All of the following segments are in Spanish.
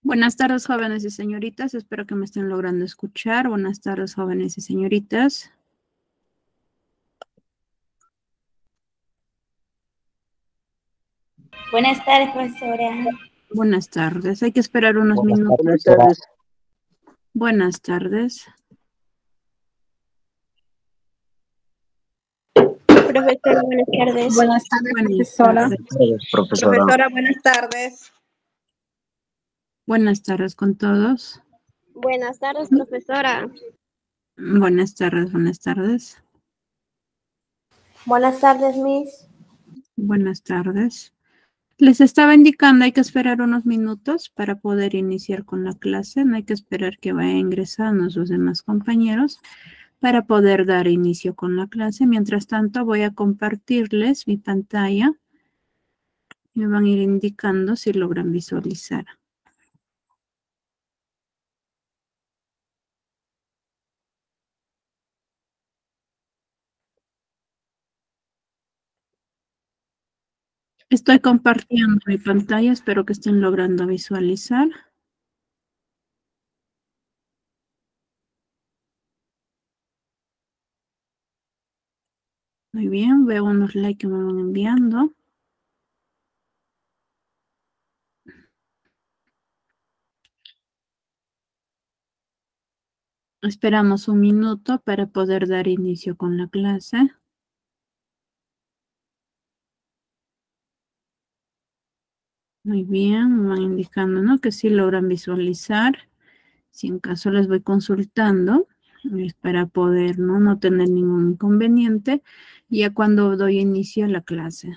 Buenas tardes, jóvenes y señoritas. Espero que me estén logrando escuchar. Buenas tardes, jóvenes y señoritas. Buenas tardes, profesora. Buenas tardes. Hay que esperar unos minutos. Buenas tardes. Buenas tardes. Profesora, buenas tardes. Buenas tardes, Buenas profesora. tardes. Profesora. Buenas tardes. Buenas tardes con todos. Buenas tardes, profesora. Buenas tardes, buenas tardes. Buenas tardes, Miss. Buenas tardes. Les estaba indicando, hay que esperar unos minutos para poder iniciar con la clase. No hay que esperar que vayan ingresando sus demás compañeros para poder dar inicio con la clase. Mientras tanto, voy a compartirles mi pantalla. Me van a ir indicando si logran visualizar. Estoy compartiendo mi pantalla, espero que estén logrando visualizar. Muy bien, veo unos likes que me van enviando. Esperamos un minuto para poder dar inicio con la clase. Muy bien, me van indicando, ¿no?, que sí logran visualizar. Si en caso les voy consultando, es para poder no tener ningún inconveniente, ya cuando doy inicio a la clase.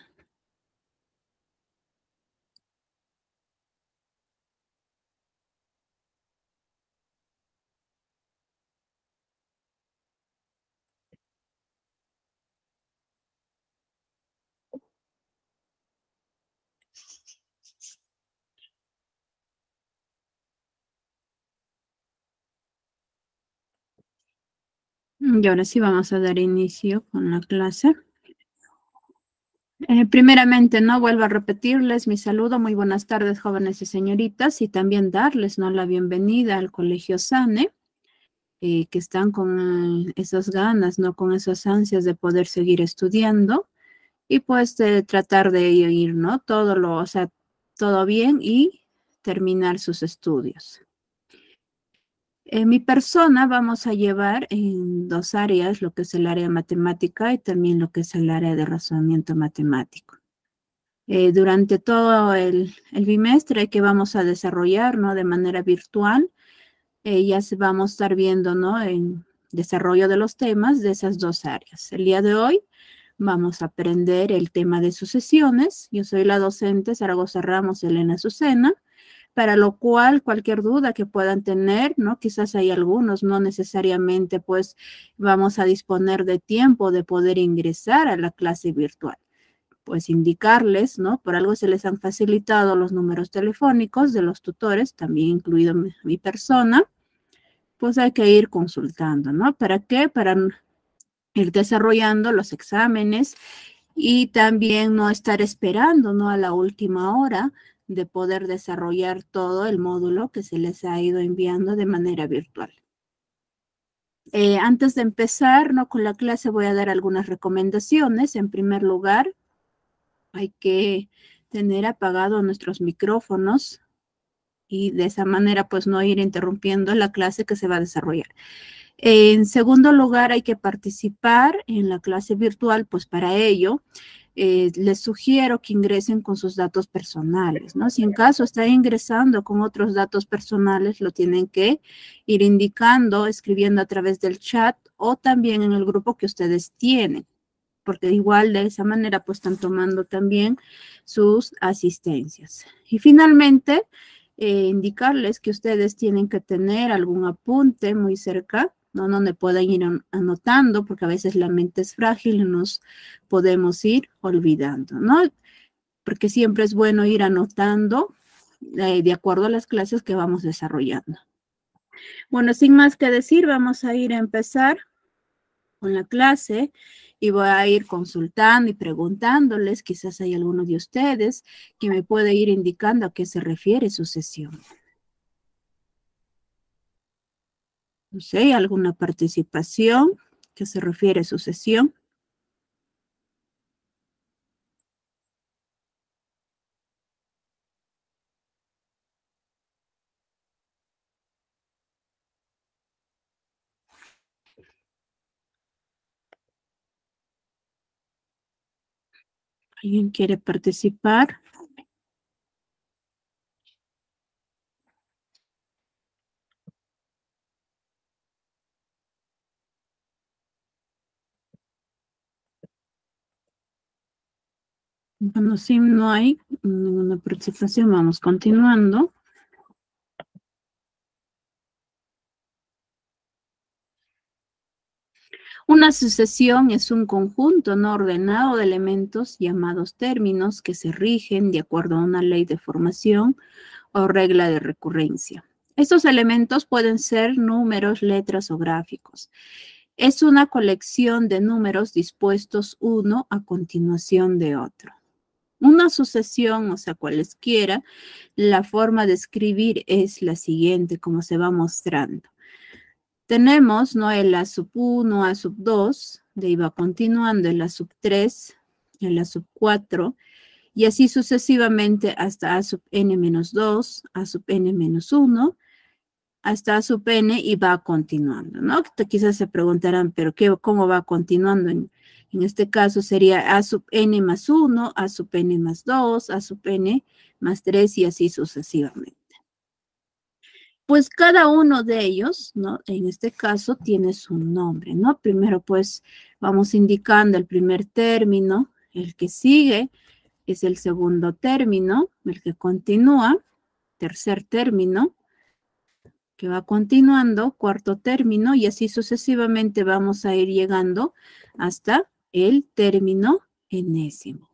Y ahora sí vamos a dar inicio con la clase. Primeramente, no vuelvo a repetirles mi saludo, muy buenas tardes, jóvenes y señoritas, y también darles la bienvenida al Colegio Sane, que están con esas ganas, con esas ansias de poder seguir estudiando y pues de tratar de ir, todo bien y terminar sus estudios. En mi persona vamos a llevar en dos áreas, lo que es el área matemática y también lo que es el área de razonamiento matemático. Durante todo el bimestre que vamos a desarrollar, de manera virtual, ya vamos a estar viendo, en desarrollo de los temas de esas dos áreas. El día de hoy vamos a aprender el tema de sucesiones. Yo soy la docente Zaragoza Ramos Elena Azucena, para lo cual cualquier duda que puedan tener, quizás hay algunos, no necesariamente pues vamos a disponer de tiempo de poder ingresar a la clase virtual. Pues indicarles, por algo se les han facilitado los números telefónicos de los tutores, también incluido mi persona, pues hay que ir consultando, ¿Para qué? Para ir desarrollando los exámenes y también no estar esperando, a la última hora de poder desarrollar todo el módulo que se les ha ido enviando de manera virtual. Antes de empezar, con la clase voy a dar algunas recomendaciones. En primer lugar, hay que tener apagados nuestros micrófonos y de esa manera pues no ir interrumpiendo la clase que se va a desarrollar. En segundo lugar, hay que participar en la clase virtual, pues para ello les sugiero que ingresen con sus datos personales, Si en caso están ingresando con otros datos personales, lo tienen que ir indicando, escribiendo a través del chat o también en el grupo que ustedes tienen, porque igual de esa manera pues están tomando también sus asistencias. Y finalmente, indicarles que ustedes tienen que tener algún apunte muy cerca, donde puedan ir anotando, porque a veces la mente es frágil y nos podemos ir olvidando, Porque siempre es bueno ir anotando de acuerdo a las clases que vamos desarrollando. Bueno, sin más que decir, vamos a ir a empezar con la clase y voy a ir consultando y preguntándoles, quizás hay alguno de ustedes que me puede ir indicando a qué se refiere su sesión. No sé, alguna participación que se refiere a sucesión. ¿Alguien quiere participar? Bueno, si no hay ninguna participación, vamos continuando. Una sucesión es un conjunto no ordenado de elementos llamados términos que se rigen de acuerdo a una ley de formación o regla de recurrencia. Estos elementos pueden ser números, letras o gráficos. Es una colección de números dispuestos uno a continuación de otro. Una sucesión, o sea, cualesquiera, la forma de escribir es la siguiente, como se va mostrando. Tenemos, ¿no? El A sub 1, A sub 2, de ahí va continuando el A sub 3, el A sub 4, y así sucesivamente hasta A sub n menos 2, A sub n menos 1, hasta A sub n y va continuando, ¿no? Quizás se preguntarán, ¿pero cómo va continuando? En este caso sería A sub n más 1, A sub n más 2, A sub n más 3 y así sucesivamente. Pues cada uno de ellos, ¿no? En este caso tiene su nombre, ¿no? Primero pues vamos indicando el primer término, el que sigue es el segundo término, el que continúa, tercer término, que va continuando, cuarto término, y así sucesivamente vamos a ir llegando hasta el término enésimo.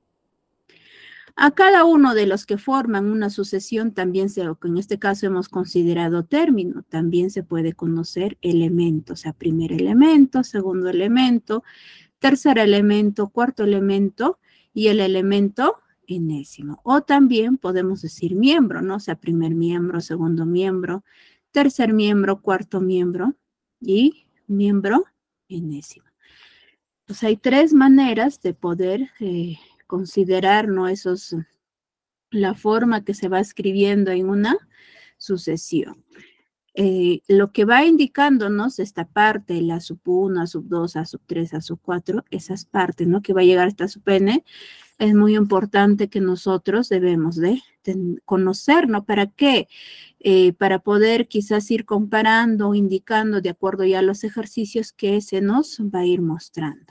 A cada uno de los que forman una sucesión también o que en este caso hemos considerado término, también se puede conocer elemento, o sea, primer elemento, segundo elemento, tercer elemento, cuarto elemento y el elemento enésimo. O también podemos decir miembro, ¿no? O sea, primer miembro, segundo miembro, tercer miembro, cuarto miembro y miembro enésimo. Pues hay tres maneras de poder considerar, ¿no? La forma que se va escribiendo en una sucesión. Lo que va indicándonos esta parte, la sub 1, a sub 2, a sub 3, a sub 4, esas partes, ¿no? Que va a llegar hasta sub n, es muy importante que nosotros debemos de conocer, ¿no? ¿Para qué? Para poder quizás ir comparando, indicando de acuerdo ya a los ejercicios que se nos va a ir mostrando.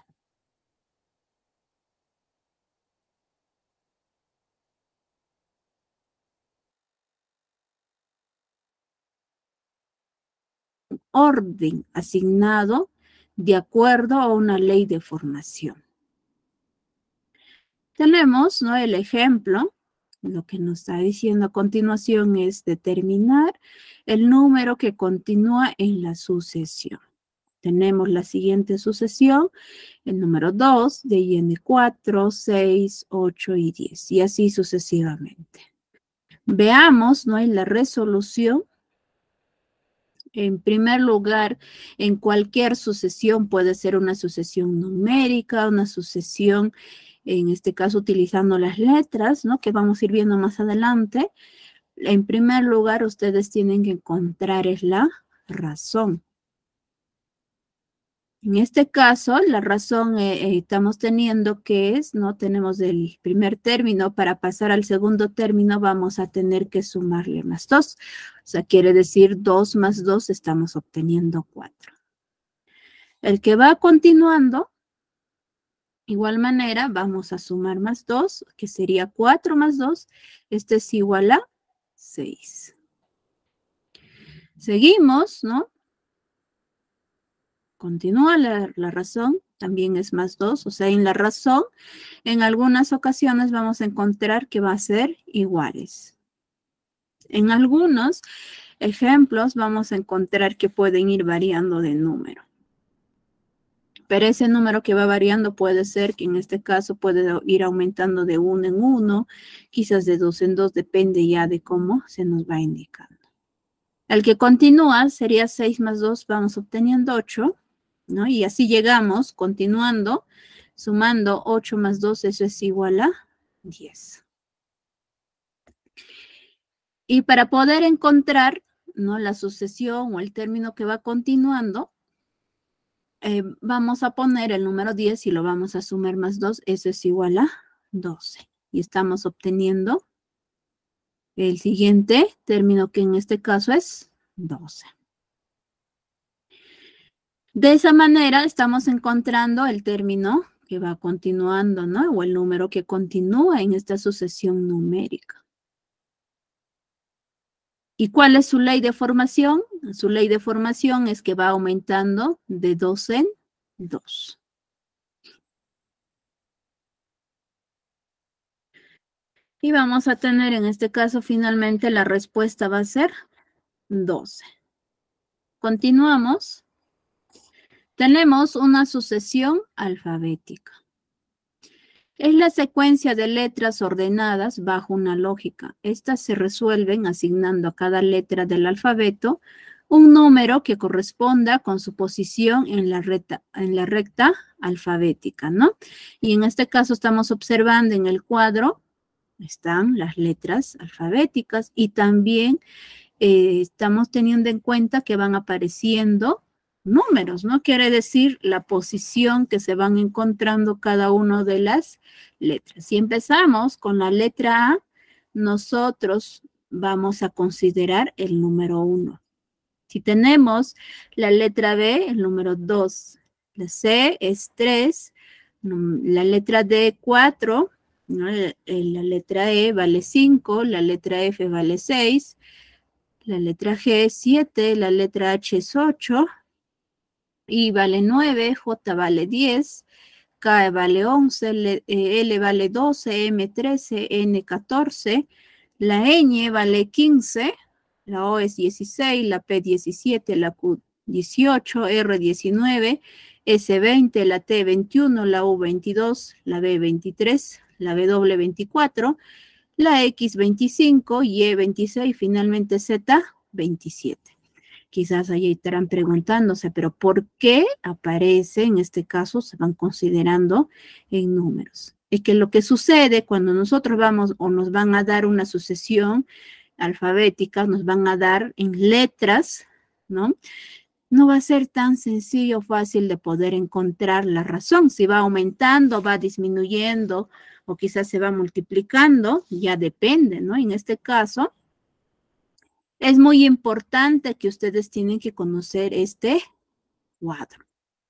Orden asignado de acuerdo a una ley de formación. Tenemos, ¿no? El ejemplo, lo que nos está diciendo a continuación es determinar el número que continúa en la sucesión. Tenemos la siguiente sucesión, el número 2, de ahí viene 4, 6, 8 y 10, y así sucesivamente. Veamos, ¿no? En la resolución. En primer lugar, en cualquier sucesión puede ser una sucesión numérica, una sucesión, en este caso utilizando las letras, ¿no? Que vamos a ir viendo más adelante. En primer lugar, ustedes tienen que encontrar es la razón. En este caso, la razón estamos teniendo que es, ¿no? Tenemos el primer término, para pasar al segundo término vamos a tener que sumarle más 2. O sea, quiere decir 2 más 2 estamos obteniendo 4. El que va continuando, igual manera, vamos a sumar más 2, que sería 4 más 2. Este es igual a 6. Seguimos, ¿no? Continúa la razón, también es más 2, o sea, en la razón, en algunas ocasiones vamos a encontrar que va a ser iguales. En algunos ejemplos vamos a encontrar que pueden ir variando de número. Pero ese número que va variando puede ser que en este caso puede ir aumentando de 1 en 1, quizás de 2 en 2, depende ya de cómo se nos va indicando. El que continúa sería 6 más 2, vamos obteniendo 8, ¿no? Y así llegamos, continuando, sumando 8 más 2, eso es igual a 10. Y para poder encontrar, ¿no?, la sucesión o el término que va continuando, vamos a poner el número 10 y lo vamos a sumar más 2, eso es igual a 12. Y estamos obteniendo el siguiente término, que en este caso es 12. De esa manera estamos encontrando el término que va continuando, ¿no? O el número que continúa en esta sucesión numérica. ¿Y cuál es su ley de formación? Su ley de formación es que va aumentando de 2 en 2. Y vamos a tener en este caso finalmente la respuesta va a ser 12. Continuamos. Tenemos una sucesión alfabética. Es la secuencia de letras ordenadas bajo una lógica. Estas se resuelven asignando a cada letra del alfabeto un número que corresponda con su posición en la recta alfabética, ¿no? Y en este caso estamos observando en el cuadro, están las letras alfabéticas y también estamos teniendo en cuenta que van apareciendo números, ¿no? Quiere decir la posición que se van encontrando cada una de las letras. Si empezamos con la letra A, nosotros vamos a considerar el número 1. Si tenemos la letra B, el número 2. La C es 3. La letra D, 4. ¿No? La letra E vale 5. La letra F vale 6. La letra G es 7. La letra H es 8. I vale 9, J vale 10, K vale 11, L vale 12, M 13, N 14, la ñ vale 15, la O es 16, la P 17, la Q 18, R 19, S 20, la T 21, la U 22, la B 23, la W 24, la X 25, Y 26, finalmente Z 27. Quizás ahí estarán preguntándose, pero ¿por qué aparece, en este caso, se van considerando en números? Es que lo que sucede cuando nosotros vamos o nos van a dar una sucesión alfabética, nos van a dar en letras, ¿no? No va a ser tan sencillo o fácil de poder encontrar la razón. Si va aumentando, va disminuyendo o quizás se va multiplicando, ya depende, ¿no? En este caso, es muy importante que ustedes tienen que conocer este cuadro.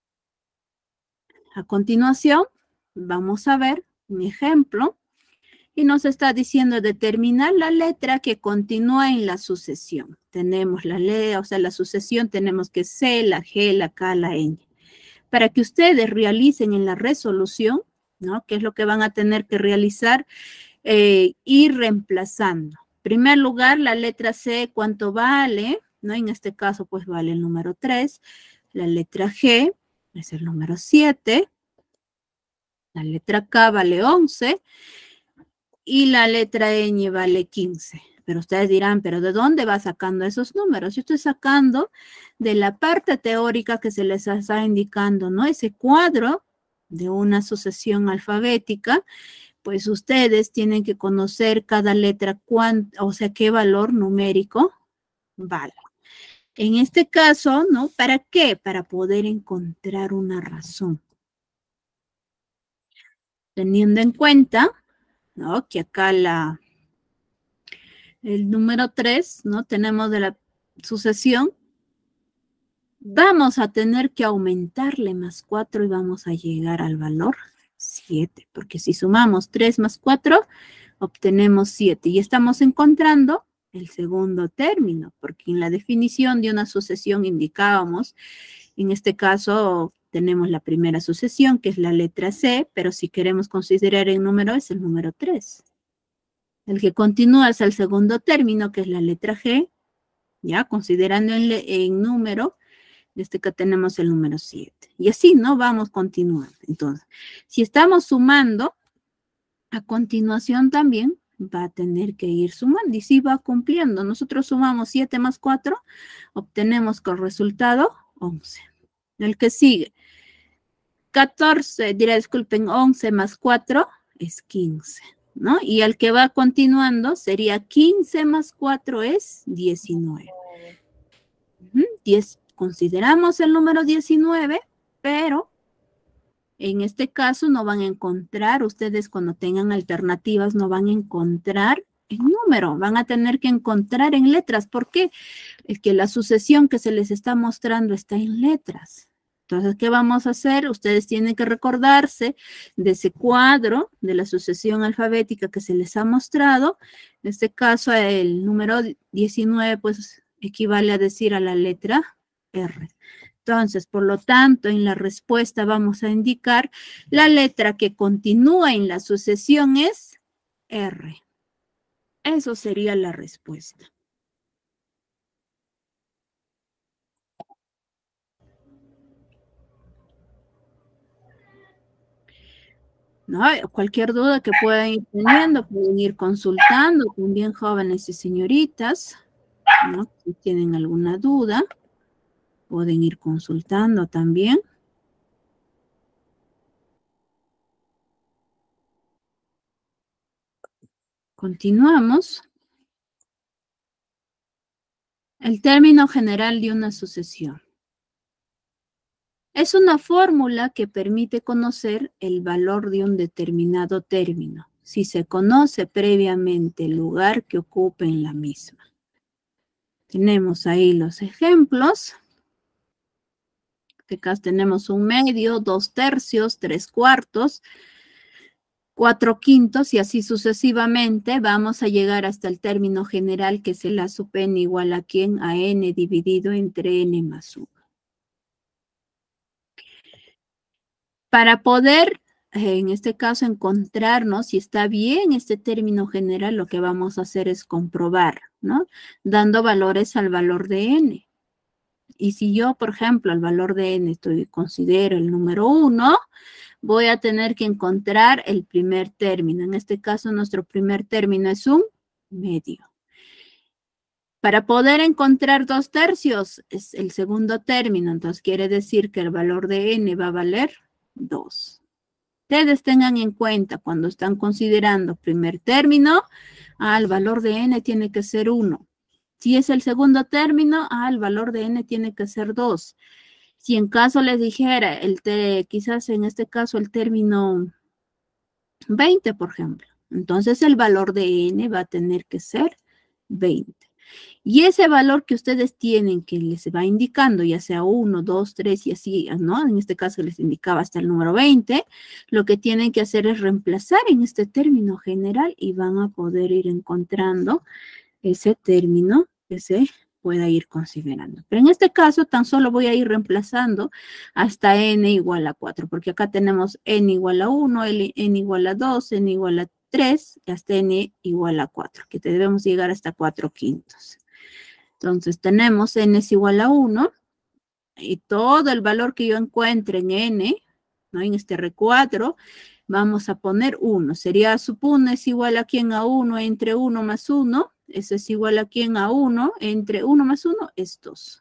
A continuación, vamos a ver un ejemplo y nos está diciendo determinar la letra que continúa en la sucesión. Tenemos la letra, o sea, la sucesión tenemos que C, la G, la K, la ñ. Para que ustedes realicen en la resolución, ¿no? ¿Qué es lo que van a tener que realizar? Ir reemplazando. En primer lugar, la letra C, ¿cuánto vale? ¿No? En este caso, pues vale el número 3. La letra G es el número 7. La letra K vale 11. Y la letra ñ vale 15. Pero ustedes dirán, ¿pero de dónde va sacando esos números? Yo estoy sacando de la parte teórica que se les está indicando, ¿no? Ese cuadro de una sucesión alfabética. Pues ustedes tienen que conocer cada letra, o sea, qué valor numérico vale. En este caso, ¿no? ¿Para qué? Para poder encontrar una razón. Teniendo en cuenta, ¿no? Que acá el número 3, ¿no? Tenemos de la sucesión. Vamos a tener que aumentarle más 4 y vamos a llegar al valor 7, porque si sumamos 3 más 4, obtenemos 7 y estamos encontrando el segundo término, porque en la definición de una sucesión indicábamos, en este caso tenemos la primera sucesión, que es la letra C, pero si queremos considerar el número, es el número 3. El que continúa es el segundo término, que es la letra G, ya considerando en número, desde que tenemos el número 7. Y así, ¿no? Vamos continuando. Entonces, si estamos sumando, a continuación también va a tener que ir sumando y sí va cumpliendo. Nosotros sumamos 7 más 4, obtenemos con resultado 11. El que sigue, 11 más 4 es 15, ¿no? Y el que va continuando sería 15 más 4 es 19. 10, consideramos el número 19, pero en este caso no van a encontrar, ustedes cuando tengan alternativas no van a encontrar el número, van a tener que encontrar en letras. ¿Por qué? Es que la sucesión que se les está mostrando está en letras. Entonces, ¿qué vamos a hacer? Ustedes tienen que recordarse de ese cuadro de la sucesión alfabética que se les ha mostrado. En este caso, el número 19, pues, equivale a decir a la letra R. Entonces, por lo tanto, en la respuesta vamos a indicar la letra que continúa en la sucesión es R. Eso sería la respuesta. ¿No? Cualquier duda que puedan ir teniendo, pueden ir consultando, también jóvenes y señoritas, ¿no? Si tienen alguna duda, pueden ir consultando también. Continuamos. El término general de una sucesión. Es una fórmula que permite conocer el valor de un determinado término, si se conoce previamente el lugar que ocupe en la misma. Tenemos ahí los ejemplos. En este caso tenemos 1/2, 2/3, 3/4, 4/5 y así sucesivamente vamos a llegar hasta el término general que es el A sub n igual a ¿quién? A n dividido entre n más 1. Para poder, en este caso, encontrarnos si está bien este término general, lo que vamos a hacer es comprobar, ¿no? Dando valores al valor de n. Y si yo, por ejemplo, el valor de n considero el número 1, voy a tener que encontrar el primer término. En este caso, nuestro primer término es 1/2. Para poder encontrar 2/3 es el segundo término, entonces quiere decir que el valor de n va a valer 2. Ustedes tengan en cuenta cuando están considerando primer término, el valor de n tiene que ser 1. Si es el segundo término, el valor de n tiene que ser 2. Si en caso les dijera, quizás en este caso el término 20, por ejemplo, entonces el valor de n va a tener que ser 20. Y ese valor que ustedes tienen, que les va indicando, ya sea 1, 2, 3 y así, ¿no? En este caso les indicaba hasta el número 20, lo que tienen que hacer es reemplazar en este término general y van a poder ir encontrando ese término que se pueda ir considerando. Pero en este caso tan solo voy a ir reemplazando hasta n igual a 4, porque acá tenemos n igual a 1, n igual a 2, n igual a 3, y hasta n igual a 4, que debemos llegar hasta 4/5. Entonces tenemos n es igual a 1, y todo el valor que yo encuentre en n, ¿no? En este R4, vamos a poner 1. Sería, supone, es igual a ¿quién? A 1 entre 1 más 1. Eso es igual a ¿quién? A 1 entre 1 más 1 es 2.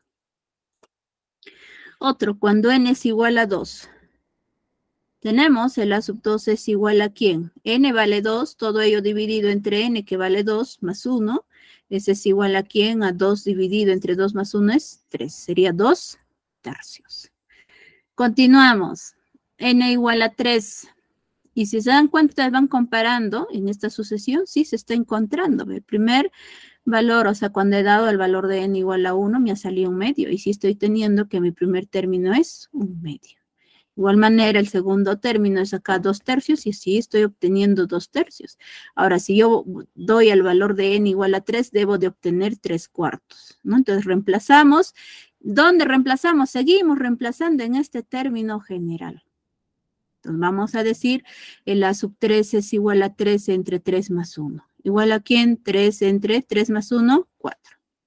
Otro, cuando n es igual a 2. Tenemos el A sub 2 es igual a ¿quién? N vale 2, todo ello dividido entre n que vale 2 más 1. Ese es igual a ¿quién? A 2 dividido entre 2 más 1 es 3. Sería 2/3. Continuamos. N igual a 3. Y si se dan cuenta, ustedes van comparando en esta sucesión, sí se está encontrando. El primer valor, o sea, cuando he dado el valor de n igual a 1, me ha salido 1/2. Y sí estoy teniendo que mi primer término es 1/2. De igual manera, el segundo término es acá 2/3 y sí estoy obteniendo 2/3. Ahora, si yo doy el valor de n igual a 3, debo de obtener 3/4, ¿no? Entonces, reemplazamos. ¿Dónde reemplazamos? Seguimos reemplazando en este término general. Entonces, vamos a decir, el A sub 3 es igual a 3 entre 3 más 1. ¿Igual a quién? 3 entre 3 más 1, 4.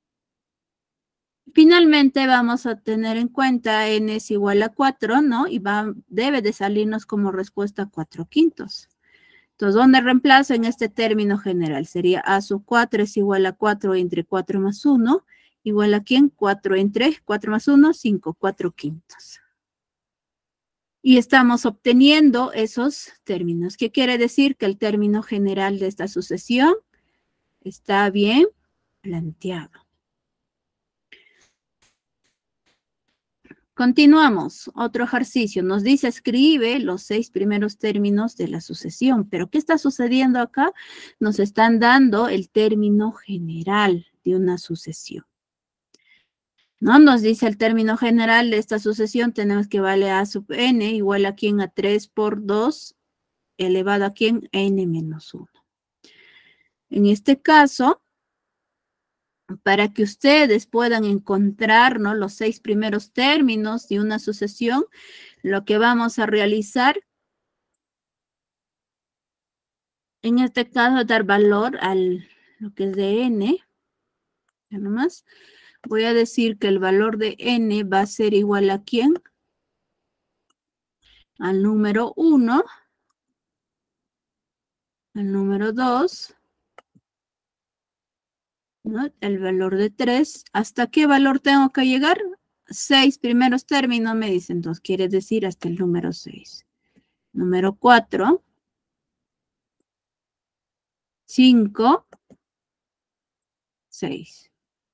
Finalmente vamos a tener en cuenta n es igual a 4, ¿no? Y debe de salirnos como respuesta 4/5. Entonces, ¿dónde reemplazo en este término general? Sería A sub 4 es igual a 4 entre 4 más 1, igual a ¿quién? 4 entre 4 más 1, 5, 4 quintos. Y estamos obteniendo esos términos. ¿Qué quiere decir? Que el término general de esta sucesión está bien planteado. Continuamos. Otro ejercicio. Nos dice escribe los 6 primeros términos de la sucesión. ¿Pero qué está sucediendo acá? Nos están dando el término general de una sucesión. ¿No? Nos dice el término general de esta sucesión, tenemos que vale a sub n igual a ¿quién? A 3 por 2 elevado a ¿quién? N menos 1. En este caso, para que ustedes puedan encontrar, ¿no?, los 6 primeros términos de una sucesión, lo que vamos a realizar, en este caso, dar valor a lo que es de n, ya nomás. Voy a decir que el valor de n va a ser igual a ¿quién? Al número 1, al número 2, ¿no?, el valor de 3. ¿Hasta qué valor tengo que llegar? 6 primeros términos, me dicen. Entonces, quiere decir hasta el número 6. Número 4, 5, 6.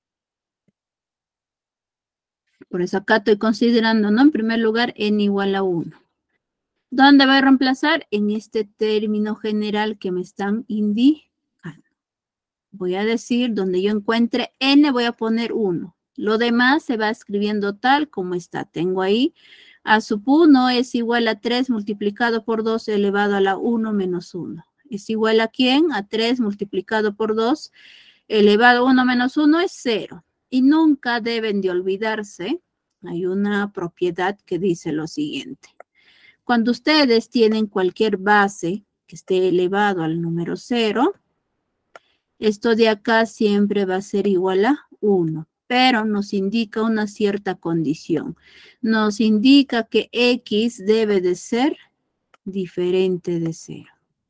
Por eso acá estoy considerando, ¿no?, en primer lugar, n igual a 1. ¿Dónde voy a reemplazar? En este término general que me están indicando. Voy a decir, donde yo encuentre n, voy a poner 1. Lo demás se va escribiendo tal como está. Tengo ahí a sub 1 es igual a 3 multiplicado por 2 elevado a la 1 menos 1. ¿Es igual a quién? A 3 multiplicado por 2 elevado a 1 menos 1 es 0. Y nunca deben de olvidarse, hay una propiedad que dice lo siguiente. Cuando ustedes tienen cualquier base que esté elevado al número 0, esto de acá siempre va a ser igual a 1, pero nos indica una cierta condición. Nos indica que x debe de ser diferente de 0.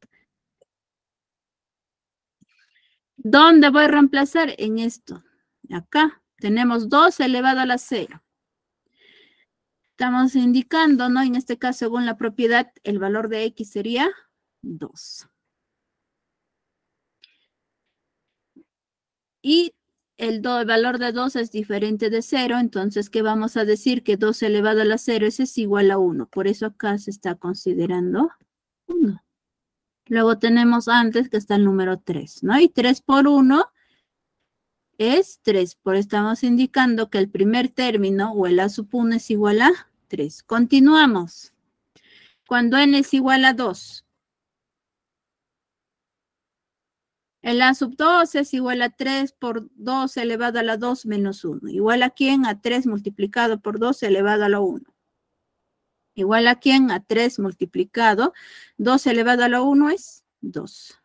¿Dónde voy a reemplazar? En esto. Acá tenemos 2 elevado a la 0. Estamos indicando, ¿no? En este caso, según la propiedad, el valor de x sería 2. Y el valor de 2 es diferente de 0, entonces, ¿qué vamos a decir? Que 2 elevado a la 0 es igual a 1. Por eso acá se está considerando 1. Luego tenemos antes que está el número 3, ¿no? Y 3 por 1 es 3. Por eso estamos indicando que el primer término o el a sub 1 es igual a 3. Continuamos. Cuando n es igual a 2. El a sub 2 es igual a 3 por 2 elevado a la 2 menos 1. ¿Igual a quién? A 3 multiplicado por 2 elevado a la 1. ¿Igual a quién? A 3 multiplicado. 2 elevado a la 1 es 2.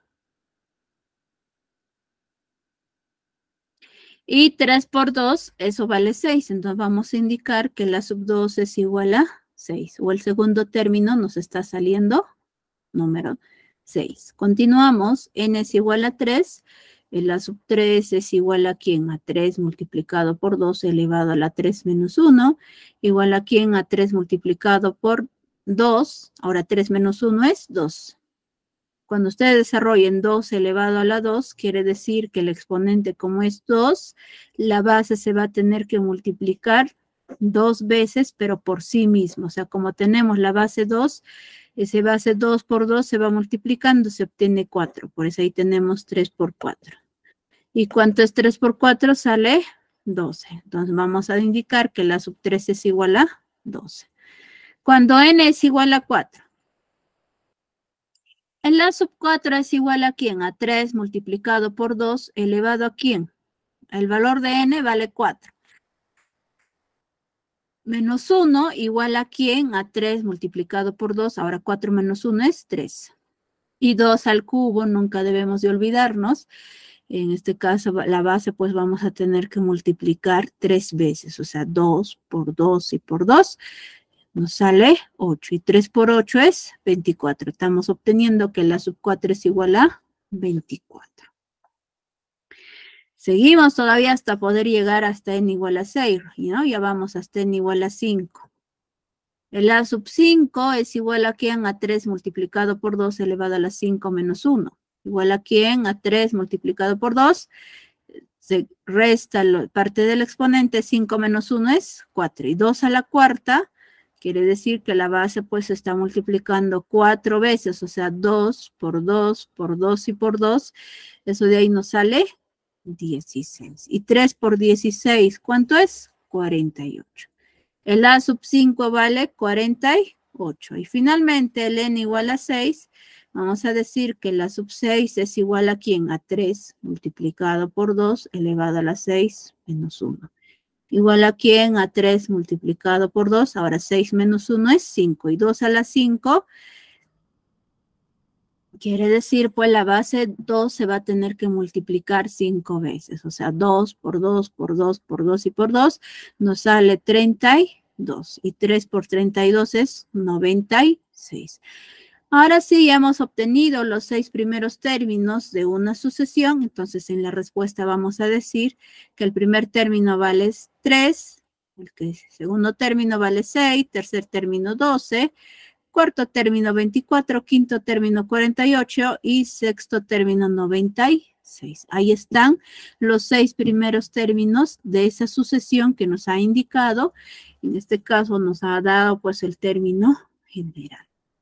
Y 3 por 2, eso vale 6. Entonces vamos a indicar que la sub 2 es igual a 6. O el segundo término nos está saliendo número 6. Continuamos. N es igual a 3. El a sub 3 es igual a ¿quién? A 3 multiplicado por 2 elevado a la 3 menos 1. Igual a ¿quién? A 3 multiplicado por 2. Ahora 3 menos 1 es 2. Cuando ustedes desarrollen 2 elevado a la 2, quiere decir que el exponente, como es 2, la base se va a tener que multiplicar 2 veces, pero por sí mismo. O sea, como tenemos la base 2, ese base 2 por 2 se va multiplicando, se obtiene 4. Por eso ahí tenemos 3 por 4. ¿Y cuánto es 3 por 4? Sale 12. Entonces vamos a indicar que la sub 3 es igual a 12. Cuando n es igual a 4. El a sub 4 es igual a ¿quién? A 3 multiplicado por 2 elevado a ¿quién? El valor de n vale 4. Menos 1 igual a ¿quién? A 3 multiplicado por 2. Ahora 4 menos 1 es 3. Y 2 al cubo, nunca debemos de olvidarnos. En este caso, la base, pues vamos a tener que multiplicar 3 veces. O sea, 2 por 2 y por 2. nos sale 8. Y 3 por 8 es 24. Estamos obteniendo que la sub 4 es igual a 24. Seguimos todavía hasta poder llegar hasta n igual a 6, ¿no? Ya vamos hasta n igual a 5. El a sub 5 es igual a ¿quién? A 3 multiplicado por 2 elevado a la 5 menos 1. Igual a ¿quién? A 3 multiplicado por 2. Se resta parte del exponente, 5 menos 1 es 4. Y 2 a la cuarta quiere decir que la base pues se está multiplicando 4 veces, o sea, 2 por 2 por 2 y por 2. Eso de ahí nos sale 16. Y 3 por 16, ¿cuánto es? 48. El a sub 5 vale 48. Y finalmente el n igual a 6. Vamos a decir que la sub 6 es igual a ¿quién? A 3 multiplicado por 2 elevado a la 6 menos 1. Igual a ¿quién? A 3 multiplicado por 2. Ahora 6 menos 1 es 5. Y 2 a la 5 quiere decir, pues la base 2 se va a tener que multiplicar 5 veces. O sea, 2 por 2 por 2 por 2 y por 2 nos sale 32. Y 3 por 32 es 96. Ahora sí, ya hemos obtenido los 6 primeros términos de una sucesión. Entonces, en la respuesta vamos a decir que el primer término vale 3, el segundo término vale 6, tercer término 12, cuarto término 24, quinto término 48 y sexto término 96. Ahí están los 6 primeros términos de esa sucesión que nos ha indicado. En este caso nos ha dado pues el término general.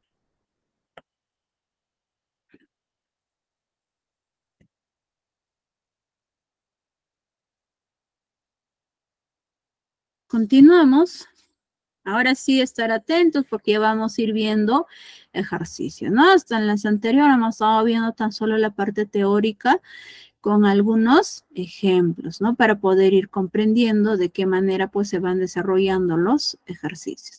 Continuamos. Ahora sí estar atentos porque vamos a ir viendo ejercicio, ¿no? Hasta en las anteriores hemos estado viendo tan solo la parte teórica con algunos ejemplos, ¿no? Para poder ir comprendiendo de qué manera pues se van desarrollando los ejercicios.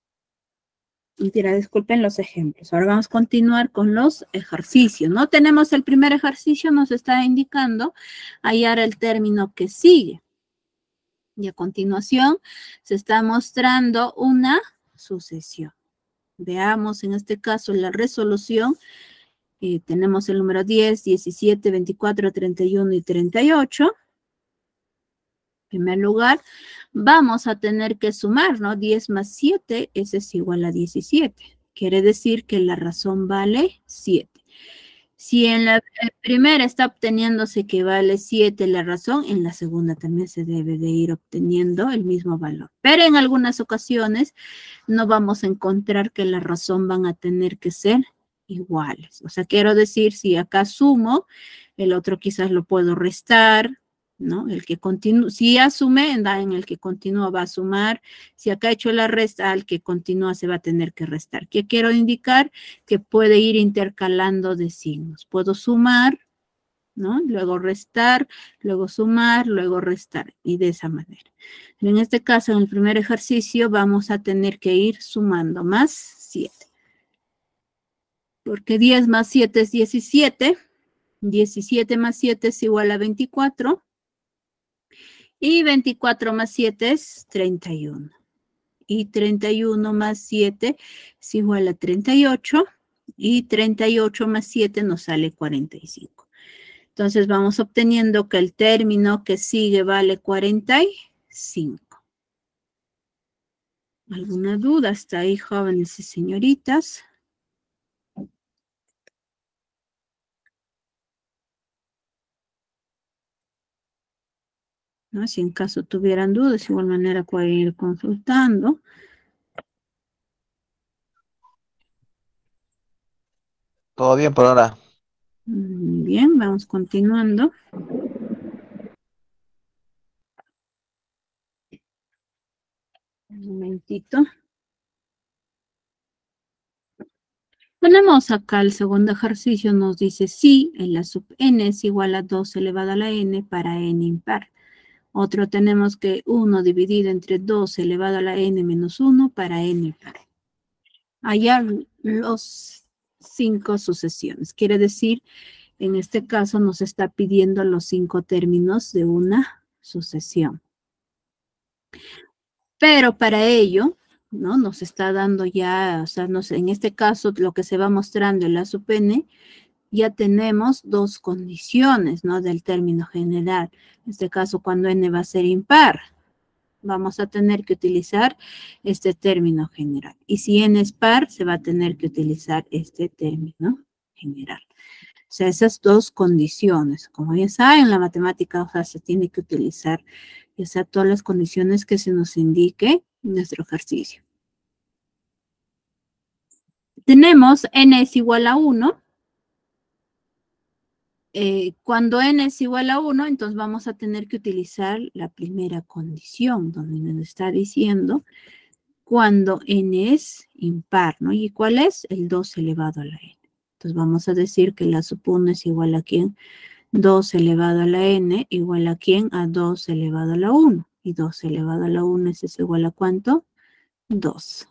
Mentira, disculpen los ejemplos. Ahora vamos a continuar con los ejercicios, ¿no? Tenemos el primer ejercicio, nos está indicando hallar el término que sigue. Y a continuación se está mostrando una sucesión. Veamos en este caso la resolución. Tenemos el número 10, 17, 24, 31 y 38. En primer lugar, vamos a tener que sumar, ¿no? 10 más 7, ese es igual a 17. Quiere decir que la razón vale 7. Si en la primera está obteniéndose que vale 7 la razón, en la segunda también se debe de ir obteniendo el mismo valor. Pero en algunas ocasiones no vamos a encontrar que la razón van a tener que ser iguales. O sea, quiero decir, si acá sumo, el otro quizás lo puedo restar, ¿no? El que continúa, si ya sumé, en el que continúa va a sumar. Si acá he hecho la resta, al que continúa se va a tener que restar. ¿Qué quiero indicar? Que puede ir intercalando de signos. Puedo sumar, ¿no? Luego restar, luego sumar, luego restar. Y de esa manera. En este caso, en el primer ejercicio, vamos a tener que ir sumando más 7. Porque 10 más 7 es 17. 17 más 7 es igual a 24. Y 24 más 7 es 31. Y 31 más 7 es igual a 38. Y 38 más 7 nos sale 45. Entonces vamos obteniendo que el término que sigue vale 45. ¿Alguna duda hasta ahí, jóvenes y señoritas? ¿No? Si en caso tuvieran dudas, de igual manera pueden ir consultando. Todo bien por ahora. Muy bien, vamos continuando. Un momentito. Ponemos acá el segundo ejercicio, nos dice si en la sub n es igual a 2 elevado a la n para n impar. Otro tenemos que 1 dividido entre 2 elevado a la n menos 1 para n impar. Hallar los 5 sucesiones. Quiere decir, en este caso nos está pidiendo los 5 términos de una sucesión. Pero para ello, ¿no? Nos está dando ya, o sea, en este caso lo que se va mostrando en la sub n, ya tenemos dos condiciones, ¿no? Del término general. En este caso, cuando n va a ser impar, vamos a tener que utilizar este término general. Y si n es par, se va a tener que utilizar este término general. O sea, esas dos condiciones. Como bien saben, la matemática, o sea, se tiene que utilizar, ya sea todas las condiciones que se nos indique en nuestro ejercicio. Tenemos n es igual a 1. Cuando n es igual a 1, entonces vamos a tener que utilizar la primera condición, donde nos está diciendo cuando n es impar, ¿no? ¿Y cuál es? El 2 elevado a la n. Entonces vamos a decir que la sub 1 es igual a ¿quién? 2 elevado a la n igual a ¿quién? A 2 elevado a la 1. Y 2 elevado a la 1 es igual a ¿cuánto? 2.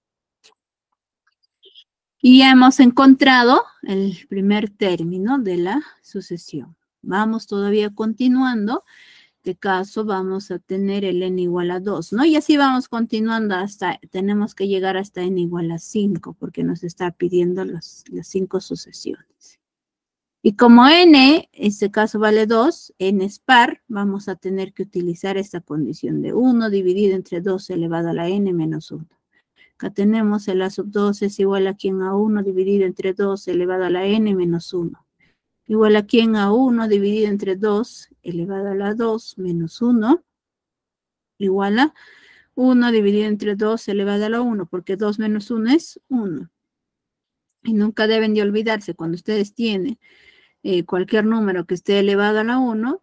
Y ya hemos encontrado el primer término de la sucesión. Vamos todavía continuando. En este caso vamos a tener el n igual a 2, ¿no? Y así vamos continuando hasta, tenemos que llegar hasta n igual a 5, porque nos está pidiendo las 5 sucesiones. Y como n, en este caso vale 2, n es par, vamos a tener que utilizar esta condición de 1 dividido entre 2 elevado a la n menos 1. Acá tenemos el a sub 2 es igual a ¿quién? A 1 dividido entre 2 elevado a la n menos 1. Igual a ¿quién? A 1 dividido entre 2 elevado a la 2 menos 1. Igual a 1 dividido entre 2 elevado a la 1, porque 2 menos 1 es 1. Y nunca deben de olvidarse, cuando ustedes tienen cualquier número que esté elevado a la 1,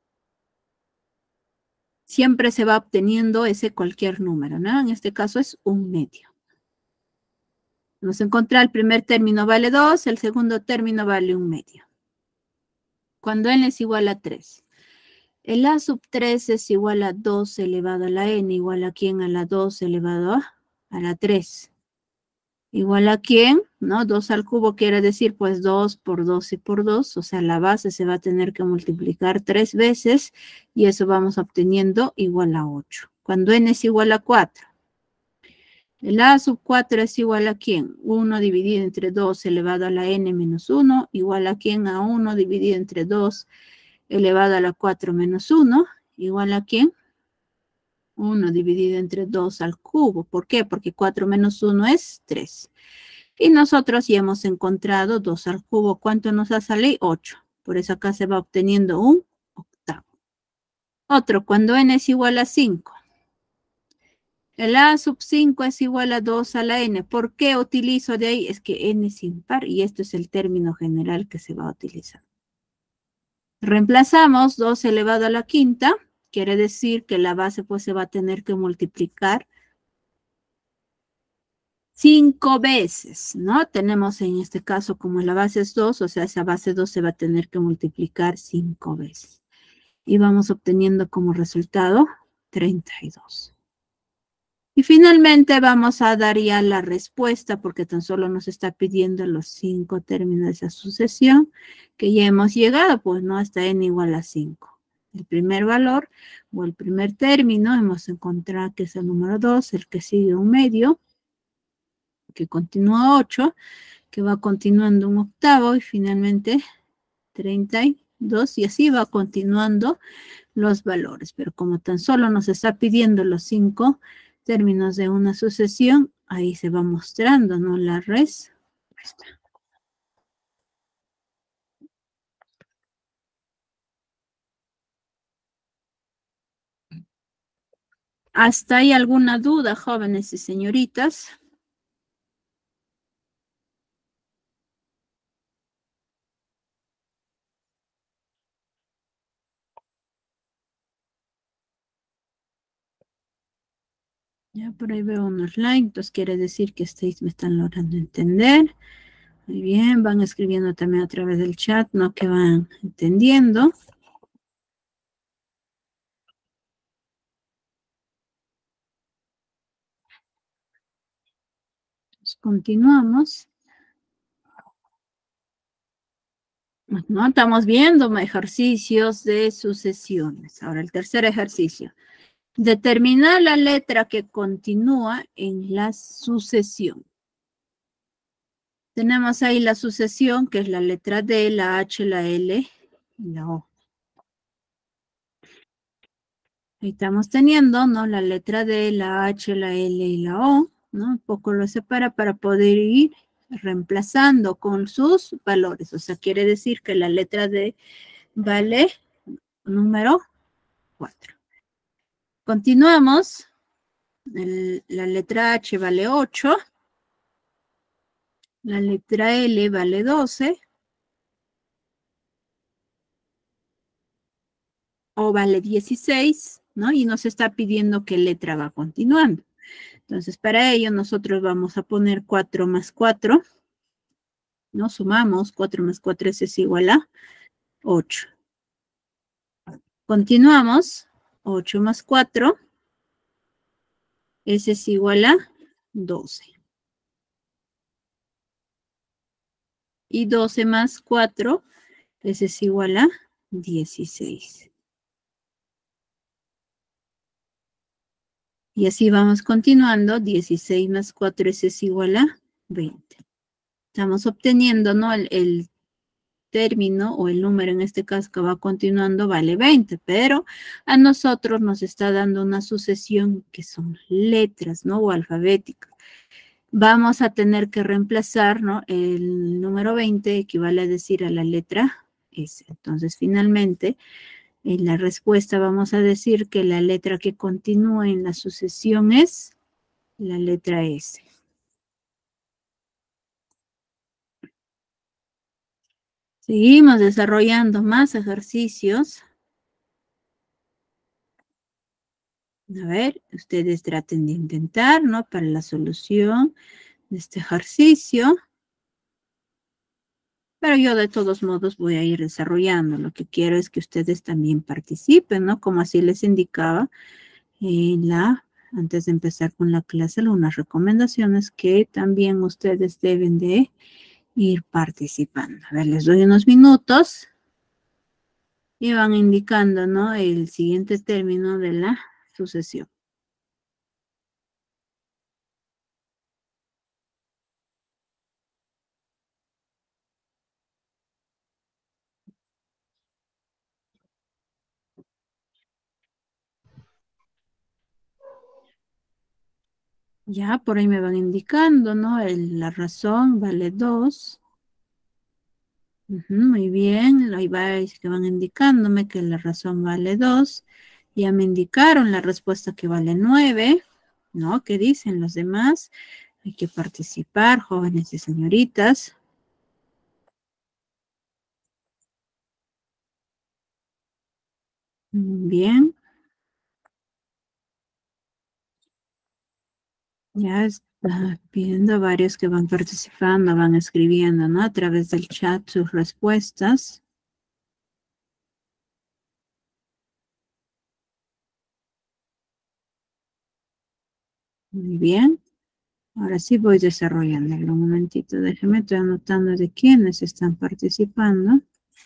siempre se va obteniendo ese cualquier número, ¿no? En este caso es 1/2. Vamos a encontrar el primer término vale 2, el segundo término vale 1/2. Cuando n es igual a 3. El a sub 3 es igual a 2 elevado a la n, igual a ¿quién? A la 2 elevado a la 3. Igual a ¿quién? ¿No? 2 al cubo quiere decir pues 2 por 2 y por 2, o sea, la base se va a tener que multiplicar 3 veces y eso vamos obteniendo igual a 8. Cuando n es igual a 4. El a sub 4 es igual a ¿quién? 1 dividido entre 2 elevado a la n menos 1, igual a ¿quién? A 1 dividido entre 2 elevado a la 4 menos 1, igual a ¿quién? 1 dividido entre 2 al cubo. ¿Por qué? Porque 4 menos 1 es 3. Y nosotros ya hemos encontrado 2 al cubo. ¿Cuánto nos ha salido? 8. Por eso acá se va obteniendo un octavo. Otro, cuando n es igual a 5. El a sub 5 es igual a 2 a la n. ¿Por qué utilizo de ahí? Es que n es impar y esto es el término general que se va a utilizar. Reemplazamos 2 elevado a la quinta. Quiere decir que la base pues se va a tener que multiplicar 5 veces, ¿no? Tenemos en este caso como la base es 2, o sea, esa base 2 se va a tener que multiplicar 5 veces. Y vamos obteniendo como resultado 32. Y finalmente vamos a dar ya la respuesta porque tan solo nos está pidiendo los 5 términos de esa sucesión que ya hemos llegado, pues, ¿no? Hasta n igual a 5. El primer valor o el primer término hemos encontrado que es el número 2, el que sigue 1/2, que continúa 8, que va continuando un octavo y finalmente 32 y así va continuando los valores. Pero como tan solo nos está pidiendo los 5 términos de una sucesión, ahí se va mostrando, ¿no? La respuesta. ¿Hasta ahí alguna duda, jóvenes y señoritas? Ya por ahí veo unos likes, entonces quiere decir que me están logrando entender. Muy bien, van escribiendo también a través del chat, ¿no? Que van entendiendo. Entonces, continuamos. ¿No? Estamos viendo ejercicios de sucesiones. Ahora el tercer ejercicio. Determinar la letra que continúa en la sucesión. Tenemos ahí la sucesión, que es la letra D, la H, la L y la O. Ahí estamos teniendo, ¿no? La letra D, la H, la L y la O, ¿no? Un poco lo separa para poder ir reemplazando con sus valores. O sea, quiere decir que la letra D vale número 4. Continuamos. La letra H vale 8. La letra L vale 12. O vale 16, ¿no? Y nos está pidiendo qué letra va continuando. Entonces, para ello nosotros vamos a poner 4 más 4, ¿no? Sumamos, 4 más 4 es igual a 8. Continuamos, 8 más 4, ese es igual a 12. Y 12 más 4, ese es igual a 16. Y así vamos continuando, 16 más 4, ese es igual a 20. Estamos obteniendo, ¿no? El término o el número en este caso que va continuando vale 20, pero a nosotros nos está dando una sucesión que son letras, ¿no? O alfabéticas. Vamos a tener que reemplazar, ¿no? El número 20 equivale a decir a la letra S. Entonces, finalmente, en la respuesta vamos a decir que la letra que continúa en la sucesión es la letra S. Seguimos desarrollando más ejercicios. A ver, ustedes traten de intentar, ¿no? Para la solución de este ejercicio. Pero yo de todos modos voy a ir desarrollando. Lo que quiero es que ustedes también participen, ¿no? Como así les indicaba antes de empezar con la clase, algunas recomendaciones que también ustedes deben de ir participando. A ver, les doy unos minutos y van indicando, ¿no? El siguiente término de la sucesión. Ya, por ahí me van indicando, ¿no? La razón vale 2. Muy bien, ahí vais que van indicándome que la razón vale 2. Ya me indicaron la respuesta que vale 9, ¿no? ¿Qué dicen los demás? Hay que participar, jóvenes y señoritas. Bien. Ya está viendo varios que van participando, van escribiendo, ¿no? A través del chat sus respuestas. Muy bien. Ahora sí voy desarrollando. Un momentito, déjeme, estoy anotando de quiénes están participando.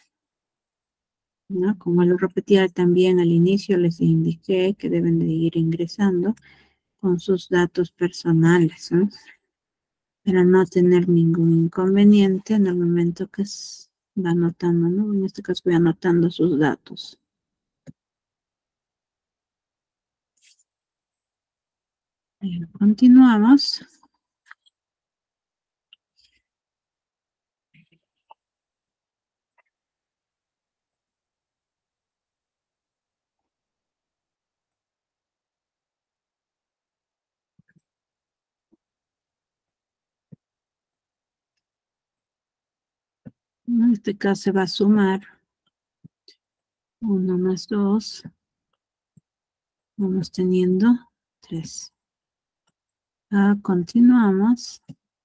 ¿No? Como lo repetía también al inicio, les indiqué que deben de ir ingresando con sus datos personales, ¿no? Para no tener ningún inconveniente en el momento que va anotando, ¿no? En este caso voy anotando sus datos. Bien, continuamos. En este caso se va a sumar 1 más 2. Vamos teniendo 3. Continuamos.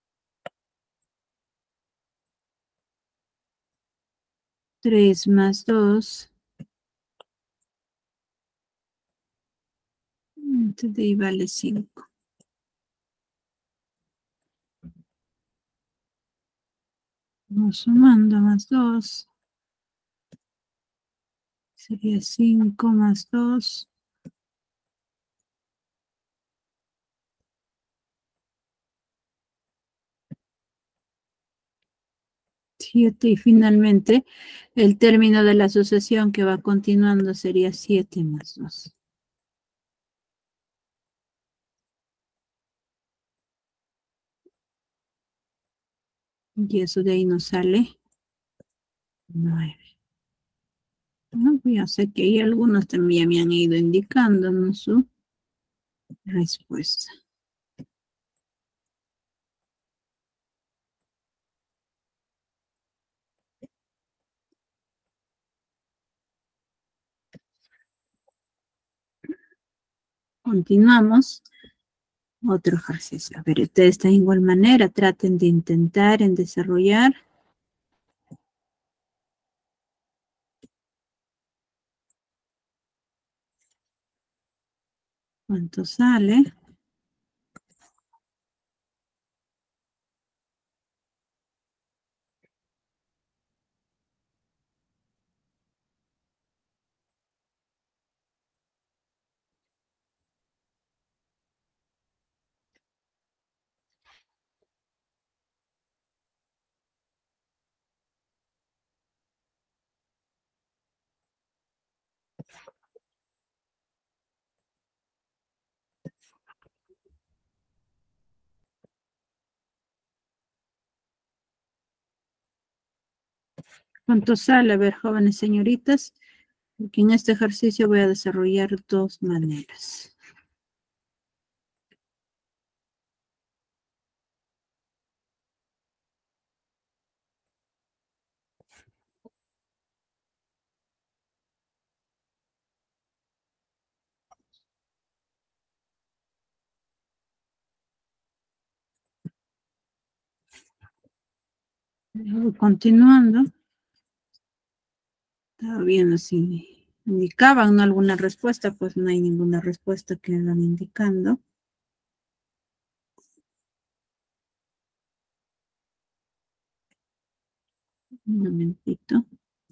3 más 2. De ahí vale 5. Vamos sumando más 2. Sería 5 más 2. 7 y finalmente el término de la sucesión que va continuando sería 7 más 2. Y eso de ahí nos sale 9. No, ya sé que hay algunos también me han ido indicando, ¿no? Su respuesta. Continuamos. Otro ejercicio. A ver, ustedes de igual manera traten de intentar en desarrollar. ¿Cuánto sale? ¿Cuánto sale? A ver, jóvenes señoritas, porque en este ejercicio voy a desarrollar dos maneras. Continuando. Estaba viendo si indicaban, ¿no? Alguna respuesta, pues no hay ninguna respuesta que van indicando. Un momentito.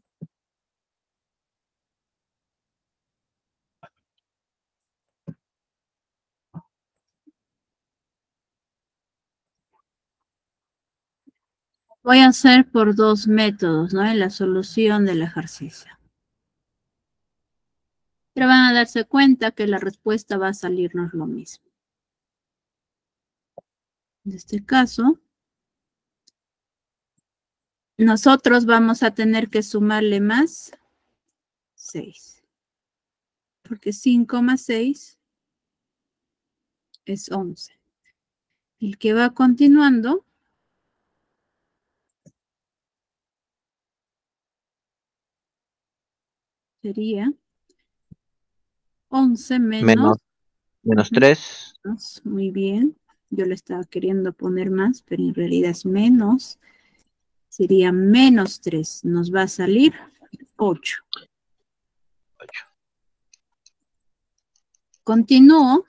Voy a hacer por dos métodos, ¿no? En la solución del ejercicio. Pero van a darse cuenta que la respuesta va a salirnos lo mismo. En este caso, nosotros vamos a tener que sumarle más 6. Porque 5 más 6 es 11. El que va continuando sería 11 menos Menos 3. Muy bien. Yo le estaba queriendo poner más, pero en realidad es menos. Sería menos 3. Nos va a salir 8. Continúo.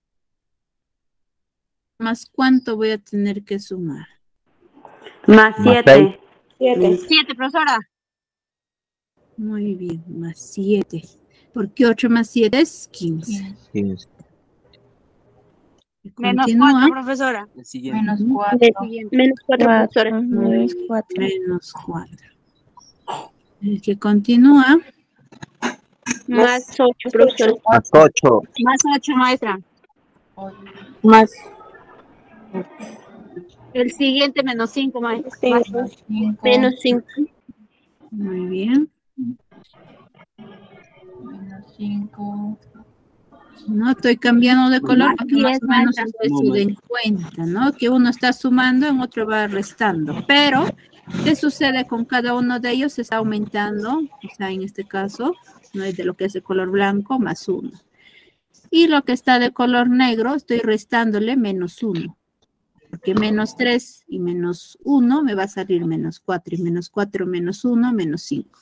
¿Más cuánto voy a tener que sumar? Más 7. 7, profesora. Muy bien, más 7. Porque 8 más 7 es 15. 15. Menos Continúa. 4, profesora. Menos 4. Menos 4, profesora. Menos 4. Menos 4. El que continúa. Más 8, profesora. Más 8. Más 8, maestra. Más El siguiente menos 5, maestra. Menos 5. Menos 5. Muy bien. Menos 5. No estoy cambiando de color Más porque más 10, o menos maestra. ustedes se den cuenta, ¿no? Que uno está sumando, en otro va restando. Pero, ¿qué sucede con cada uno de ellos? Se está aumentando, o sea, en este caso, no es de lo que es de color blanco, más 1. Y lo que está de color negro, estoy restándole menos 1. Porque menos 3 y menos 1 me va a salir menos 4. Y menos 4 menos 1, menos 5.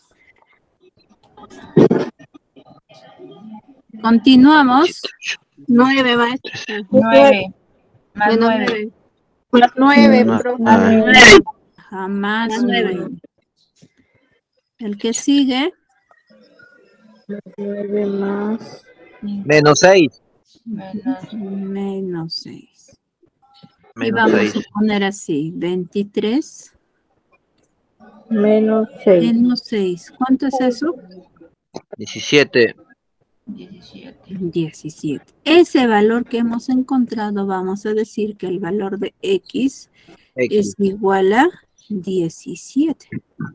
Continuamos. 9, maestra. 9. Más Menos 9. 9. Más 9. Jamás Más 9. 9. El que sigue. 9 más. Menos 6. Menos 6. Y Menos vamos 6. a poner así, 23 Menos 6. Menos 6. ¿Cuánto es eso? 17. 17. 17. Ese valor que hemos encontrado, vamos a decir que el valor de X es igual a 17.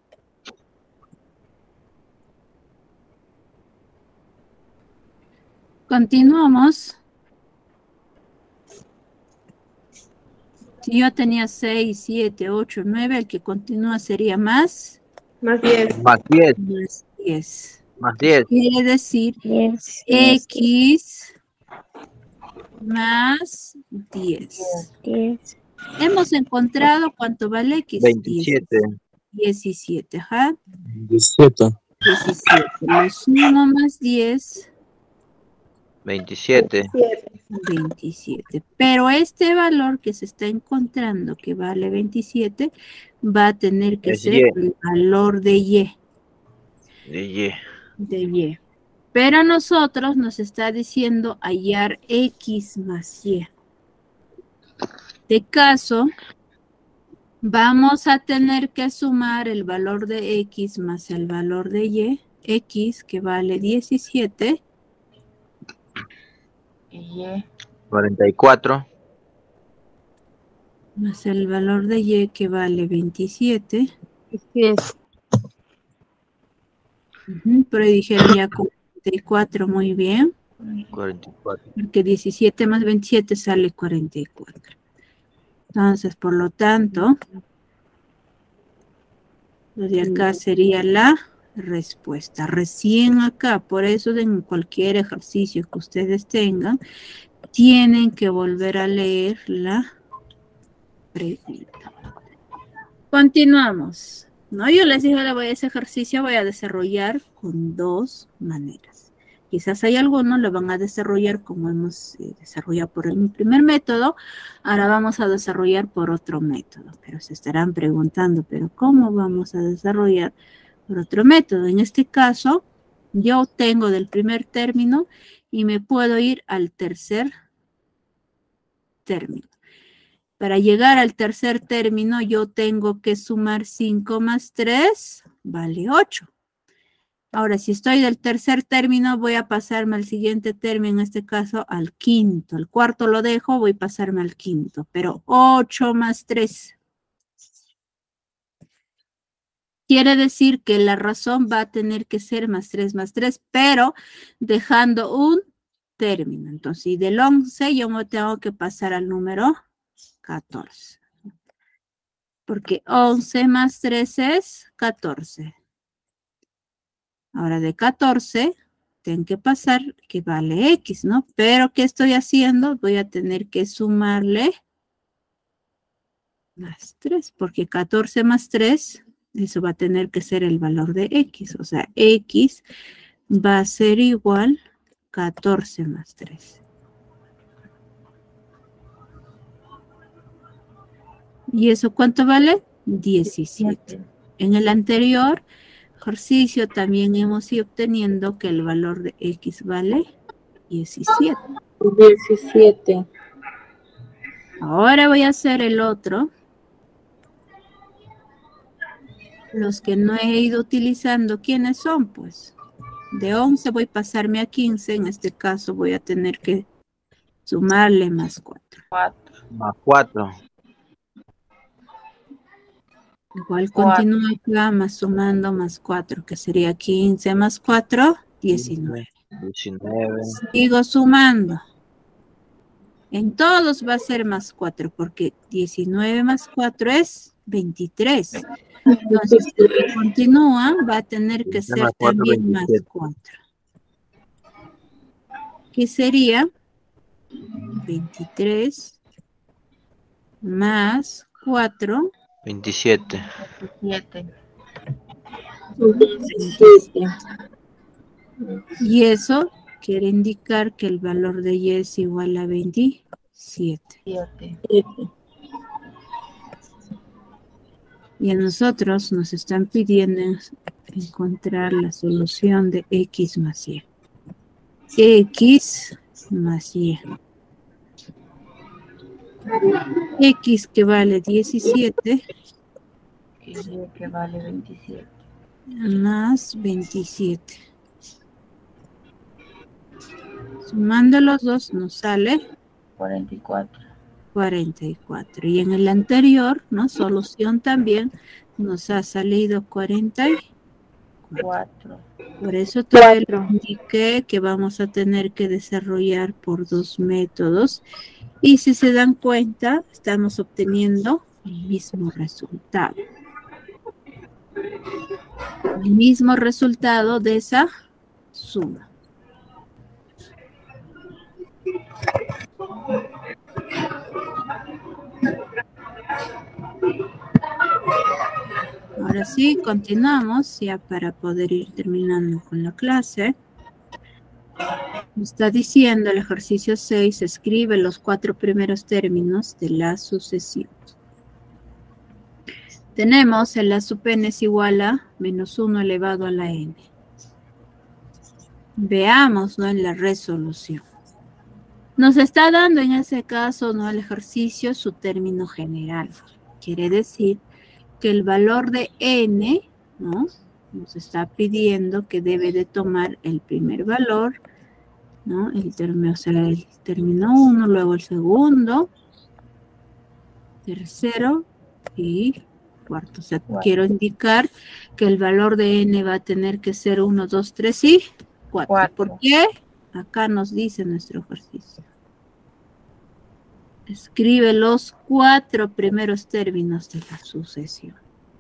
Continuamos. Si yo tenía 6, 7, 8, 9, el que continúa sería más. Más 10. Más 10. Más 10. Más 10. Quiere decir 10. X más 10. 10. Hemos encontrado cuánto vale X. 27. 17, ajá. 17. 17. Le sumo más 10. 27. 27. Pero este valor que se está encontrando, que vale 27, va a tener que Es ser Y. el valor de Y. Y. De Y. Pero a nosotros nos está diciendo hallar X más Y. De caso, vamos a tener que sumar el valor de X más el valor de Y. X, que vale 17. Y 44. Más el valor de Y, que vale 27. Por ahí dijeron ya 44, muy bien. 44. Porque 17 más 27 sale 44. Entonces, por lo tanto, lo de acá sería la respuesta. Recién acá, por eso en cualquier ejercicio que ustedes tengan, tienen que volver a leer la pregunta. Continuamos. No, yo les dije, ese ejercicio voy a desarrollar con dos maneras. Quizás hay algunos lo van a desarrollar como hemos desarrollado por el primer método. Ahora vamos a desarrollar por otro método. Pero se estarán preguntando, ¿pero cómo vamos a desarrollar por otro método? En este caso, yo tengo del primer término y me puedo ir al tercer término. Para llegar al tercer término, yo tengo que sumar 5 más 3, vale 8. Ahora, si estoy del tercer término, voy a pasarme al siguiente término, en este caso al quinto. El cuarto lo dejo, voy a pasarme al quinto. Pero 8 más 3. Quiere decir que la razón va a tener que ser más 3 más 3, pero dejando un término. Entonces, si del 11 yo me tengo que pasar al número 14. Porque 11 más 3 es 14. Ahora de 14, tengo que pasar que vale X, ¿no? Pero ¿qué estoy haciendo? Voy a tener que sumarle más 3, porque 14 más 3, eso va a tener que ser el valor de X. O sea, X va a ser igual 14 más 3. ¿Y eso cuánto vale? 17. En el anterior ejercicio también hemos ido obteniendo que el valor de X vale 17. 17. Ahora voy a hacer el otro. Los que no he ido utilizando, ¿quiénes son? Pues de 11 voy a pasarme a 15. En este caso voy a tener que sumarle más 4. 4. Más 4. Igual continúa acá más sumando más 4, que sería 15 más 4, 19. 19. Sigo sumando. En todos va a ser más 4, porque 19 más 4 es 23. Entonces, si continúa, va a tener que ser Más 4, también 27. más 4. ¿Qué sería? 23 más 4. 27. 7. 17. Y eso quiere indicar que el valor de Y es igual a 27. 7. Y a nosotros nos están pidiendo encontrar la solución de X más Y. X más Y. X que vale 17. Y que vale 27. Más 27. Sumando los dos nos sale 44. 44. Y en el anterior, ¿no? Solución también nos ha salido 44. 4. Por eso todavía les 4. indiqué que vamos a tener que desarrollar por dos métodos. Y si se dan cuenta, estamos obteniendo el mismo resultado. El mismo resultado de esa suma. Ahora sí, continuamos ya para poder ir terminando con la clase. Me está diciendo el ejercicio 6, escribe los 4 primeros términos de la sucesión. Tenemos el a sub n es igual a menos 1 elevado a la n. Veamos, ¿no? En la resolución. Nos está dando en ese caso, ¿no? El ejercicio su término general. Quiere decir que el valor de n, ¿no? Nos está pidiendo que debe de tomar el primer valor, ¿no? El término 1, luego el segundo, tercero y cuarto. O sea, quiero indicar que el valor de n va a tener que ser 1, 2, 3 y 4. ¿Por qué? Acá nos dice nuestro ejercicio. Escribe los 4 primeros términos de la sucesión.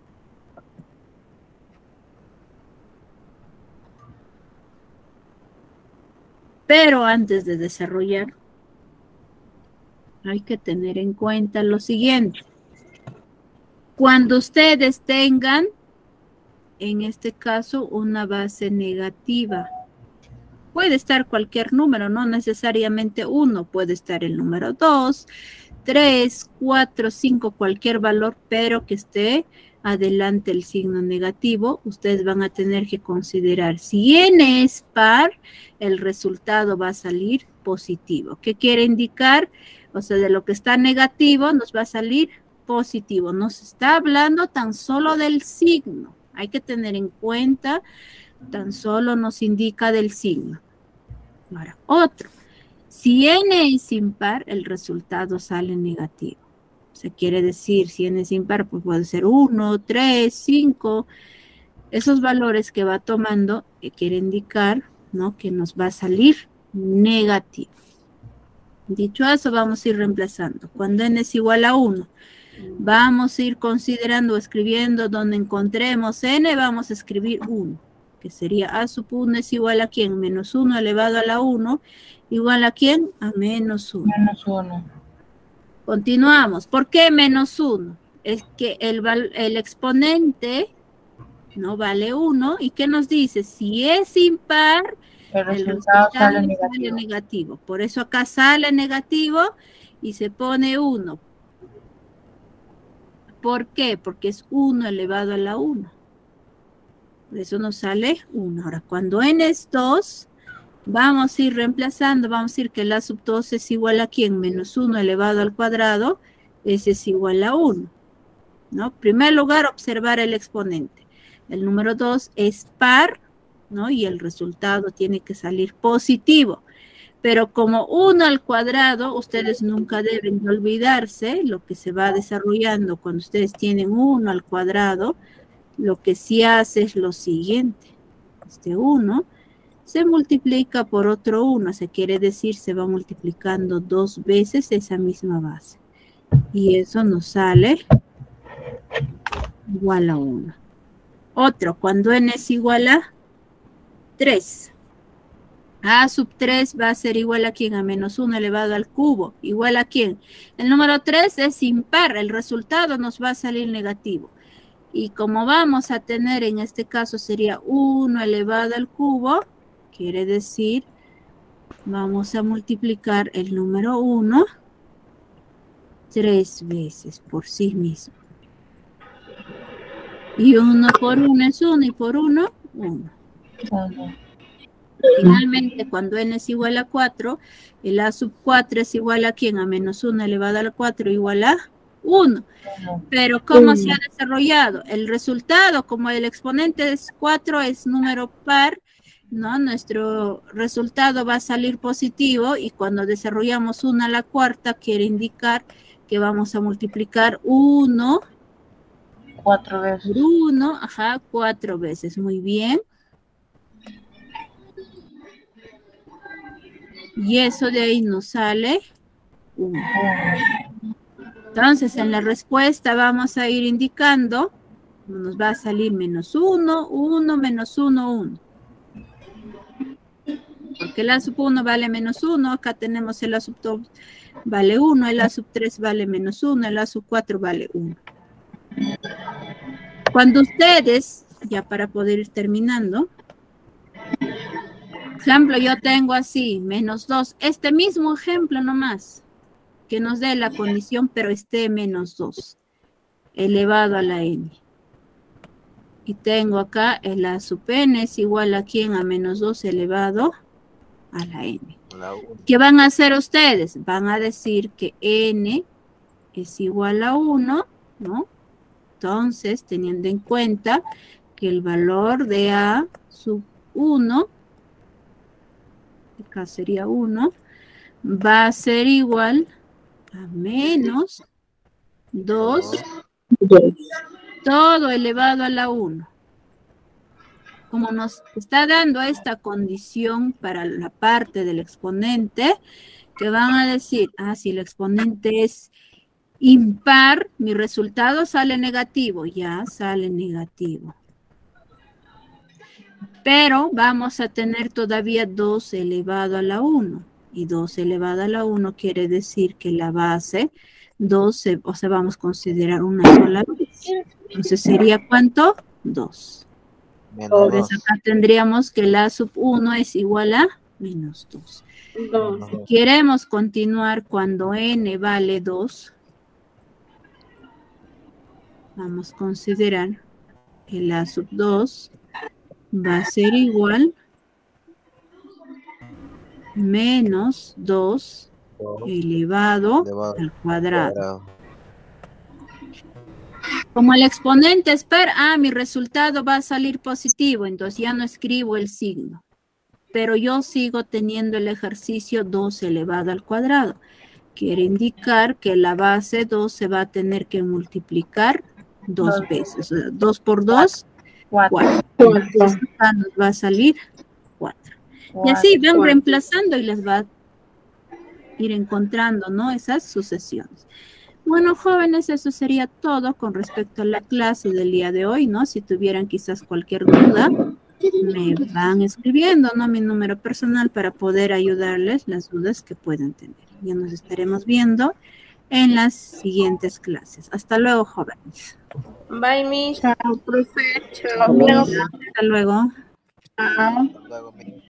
Pero antes de desarrollar, hay que tener en cuenta lo siguiente. Cuando ustedes tengan, en este caso, una base negativa, puede estar cualquier número, no necesariamente 1, puede estar el número 2, 3, 4, 5, cualquier valor, pero que esté adelante el signo negativo. Ustedes van a tener que considerar si n es par, el resultado va a salir positivo. ¿Qué quiere indicar? O sea, de lo que está negativo nos va a salir positivo. Nos está hablando tan solo del signo. Hay que tener en cuenta, tan solo nos indica del signo. Ahora, otro. Si n es impar, el resultado sale negativo. O sea, quiere decir, si n es impar, pues puede ser 1, 3, 5. Esos valores que va tomando quiere indicar, ¿no? Que nos va a salir negativo. Dicho eso, vamos a ir reemplazando. Cuando n es igual a 1, vamos a ir considerando o escribiendo donde encontremos n, vamos a escribir 1. Que sería a sub 1 es igual a ¿quién? Menos 1 elevado a la 1, igual a ¿quién? A menos 1. Menos 1. Continuamos. ¿Por qué menos 1? Es que el exponente no vale 1. ¿Y qué nos dice? Si es impar, el resultado sale negativo. Por eso acá sale negativo y se pone 1. ¿Por qué? Porque es 1 elevado a la 1. Por eso nos sale 1. Ahora, cuando n es 2, vamos a ir reemplazando. Vamos a decir que la sub 2 es igual a ¿quién? Menos 1 elevado al cuadrado. Ese es igual a 1. ¿No? En primer lugar, observar el exponente. El número 2 es par, ¿no? Y el resultado tiene que salir positivo. Pero como 1 al cuadrado, ustedes nunca deben de olvidarse lo que se va desarrollando cuando ustedes tienen 1 al cuadrado. Lo que sí hace es lo siguiente. Este 1 se multiplica por otro 1. Se quiere decir, se va multiplicando 2 veces esa misma base. Y eso nos sale igual a 1. Otro, cuando n es igual a 3. A sub 3 va a ser igual a ¿quién? A menos 1 elevado al cubo. ¿Igual a quién? El número 3 es impar. El resultado nos va a salir negativo. Y como vamos a tener en este caso sería 1 elevado al cubo, quiere decir, vamos a multiplicar el número 1 3 veces por sí mismo. Y 1 por 1 es 1 y por 1, 1. Finalmente, cuando n es igual a 4, el a sub 4 es igual a ¿quién? A menos 1 elevado al 4 igual a 1. Pero ¿cómo se ha desarrollado? El resultado, como el exponente es 4, es número par, ¿no? Nuestro resultado va a salir positivo y cuando desarrollamos 1 a la cuarta quiere indicar que vamos a multiplicar 1 4 veces. por 1, 4 veces. Muy bien. Y eso de ahí nos sale 1. Entonces, en la respuesta vamos a ir indicando, nos va a salir menos 1, 1, menos 1, 1. Porque el A sub 1 vale menos 1, acá tenemos el A sub 2 vale 1, el A sub 3 vale menos 1, el A sub 4 vale 1. Cuando ustedes, ya para poder ir terminando, ejemplo, yo tengo así, menos 2, este mismo ejemplo nomás, que nos dé la condición, pero esté menos 2, elevado a la n. Y tengo acá el A sub n es igual a quién, a menos 2 elevado a la n. ¿Qué van a hacer ustedes? Van a decir que n es igual a 1, ¿no? Entonces, teniendo en cuenta que el valor de A sub 1, acá sería 1, va a ser igual a menos 2, todo elevado a la 1. Como nos está dando esta condición para la parte del exponente, que van a decir, si el exponente es impar, mi resultado sale negativo, ya sale negativo. Pero vamos a tener todavía 2 elevado a la 1. Y 2 elevado a la 1 quiere decir que la base 2, o sea, vamos a considerar una sola vez. Entonces, ¿sería cuánto? 2. Entonces, acá tendríamos que la sub 1 es igual a menos 2. Si queremos continuar cuando n vale 2, vamos a considerar que la sub 2 va a ser igual menos 2 elevado al cuadrado. Como el exponente es par, mi resultado va a salir positivo, entonces ya no escribo el signo. Pero yo sigo teniendo el ejercicio 2 elevado al cuadrado. Quiere indicar que la base 2 se va a tener que multiplicar 2 veces. O sea, 2 por 2, 4. Entonces acá nos va a salir 4. Y así van reemplazando y les va a ir encontrando, ¿no? Esas sucesiones. Bueno, jóvenes, eso sería todo con respecto a la clase del día de hoy, ¿no? Si tuvieran quizás cualquier duda, me van escribiendo, ¿no? Mi número personal para poder ayudarles las dudas que puedan tener. Ya nos estaremos viendo en las siguientes clases. Hasta luego, jóvenes. Bye, Miss. Chao, profe. Chao. Hasta luego. Chao. Luego,